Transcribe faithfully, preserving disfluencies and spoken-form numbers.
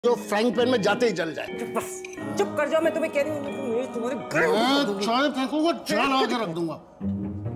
जो frying pan में जाते ही जल जाए। चुप बस, चुप कर जाओ। मैं तुम्हें कह रही हूँ तुम्हारे चाय फेंकूंगा, चाय लगा के रख दूंगा।